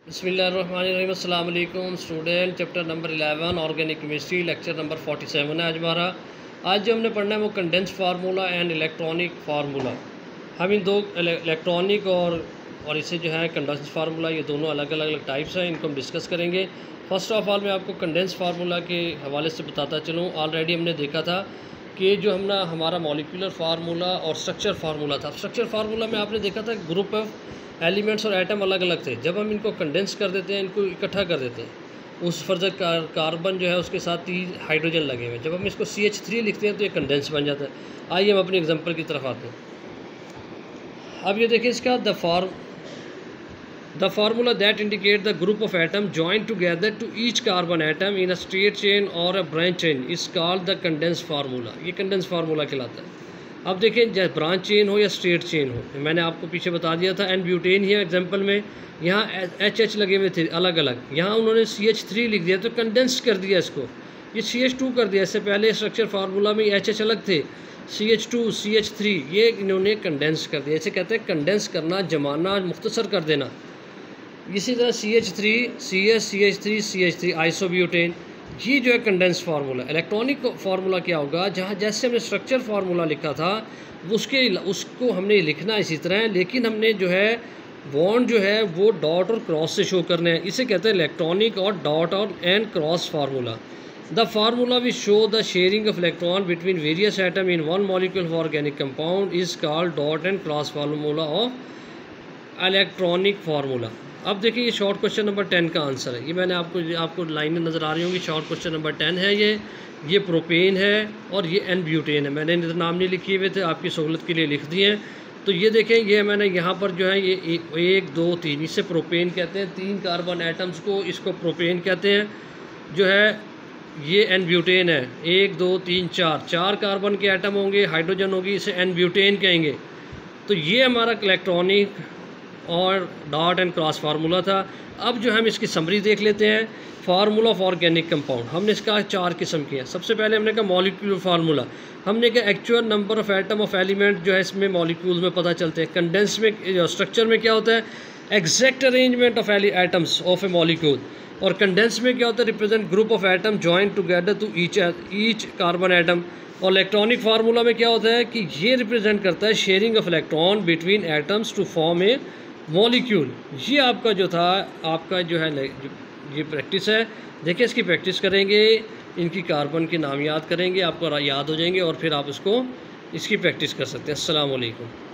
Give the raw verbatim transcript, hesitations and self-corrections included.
बिस्मिल्लाहिर्रहमानिर्रहीम। अस्सलाम वालेकुम student. Chapter number eleven organic chemistry, lecture number forty seven है आज हमारा। आज जो हमने पढ़ना है वो condense formula and electronic formula. हम इन दो इलेक्ट्रॉनिक और और इसे जो है कंडेंस फार्मूला, ये दोनों अलग अलग अलग टाइप्स हैं, इनको हम डिस्कस करेंगे। फ़र्स्ट ऑफ़ ऑल मैं आपको कंडेंस फार्मूला के हवाले से बताता चलूँ। ऑलरेडी हमने देखा था कि जो हम ना हमारा मॉलिक्यूलर फार्मूला और स्ट्रक्चर फार्मूला था। स्ट्रक्चर फार्मूला में आपने देखा था ग्रुप ऑफ एलिमेंट्स और एटम अलग अलग थे। जब हम इनको कंडेंस कर देते हैं, इनको इकट्ठा कर देते हैं, उस फर्ज कार, कार्बन जो है उसके साथ तीन हाइड्रोजन लगे हुए हैं, जब हम इसको सी एच थ्री लिखते हैं तो ये कंडेंस बन जाता है। आइए हम अपनी एग्जांपल की तरफ आते हैं। अब ये देखिए इसका the form the formula that indicate the group of atom joint together to each carbon atom in a straight chain और a branch chain is called the condense formula. ये कंडेंस फार्मूला कहलाता है। अब देखें, चाहे ब्रांच चेन हो या straight chain हो, मैंने आपको पीछे बता दिया था एन ब्यूटेन ही एग्जांपल में यहाँ एच एच लगे हुए थे अलग अलग, यहाँ उन्होंने सी एच थ्री लिख दिया तो कंडेंस कर दिया इसको, ये सी एच टू कर दिया। इससे पहले स्ट्रक्चर फार्मूला में एच एच अलग थे, C H two C H three, ये इन्होंने कंडेंस कर दिया। इसे कहते हैं कंडेंस करना, जमाना, मुख्तसर कर देना। इसी तरह C H three C H C H three C H three isobutane, ये जो है कंडेंस फार्मूला। इलेक्ट्रॉनिक फार्मूला क्या होगा, जहाँ जैसे हमने स्ट्रक्चर फार्मूला लिखा था उसके उसको हमने लिखना इसी तरह है, लेकिन हमने जो है बॉन्ड जो है वो डॉट और क्रॉस से शो करने हैं। इसे कहते हैं इलेक्ट्रॉनिक और डॉट और and cross formula. The formula which show the sharing of electron between various atom in one molecule of organic compound is called dot and cross formula of electronic formula. अब देखिए ये short question number ten का answer है। ये मैंने आपको आपको लाइनें नज़र आ रही होंगी। शॉर्ट क्वेश्चन नंबर टेन है ये ये प्रोपेन है और ये एन ब्यूटेन है। मैंने इधर नाम नहीं लिखे हुए थे, आपकी सहूलत के लिए लिख दिए हैं। तो ये देखें, ये मैंने यहाँ पर जो है ये एक दो तीन, इससे प्रोपेन कहते हैं। तीन कार्बन एटम्स को इसको प्रोपेन कहते हैं। जो है ये एन ब्यूटेन है, एक दो तीन चार चार कार्बन के एटम होंगे, हाइड्रोजन होगी, इसे एन ब्यूटेन कहेंगे। तो ये हमारा इलेक्ट्रॉनिक और डॉट एंड क्रॉस फार्मूला था। अब जो हम इसकी समरी देख लेते हैं। फार्मूला ऑफ ऑर्गेनिक कंपाउंड, हमने इसका चार किस्म किया। सबसे पहले हमने कहा मॉलिक्यूलर फार्मूला, हमने कहा actual number of atom of element जो है इसमें मॉलिक्यूल्स में पता चलते हैं। कंडेंस में जो स्ट्रक्चर में क्या होता है, exact arrangement of atoms of a molecule. और कंडेंस में क्या होता है, represent group of atom joint together to each each carbon atom. और इलेक्ट्रॉनिक फार्मूला में क्या होता है कि ये रिप्रेजेंट करता है sharing of electron between atoms to form a molecule. ये आपका जो था आपका जो है ये प्रैक्टिस है। देखिए इसकी प्रैक्टिस करेंगे, इनकी कार्बन के नाम याद करेंगे, आपको याद हो जाएंगे और फिर आप इसको इसकी प्रैक्टिस कर सकते हैं। अस्सलाम वालेकुम।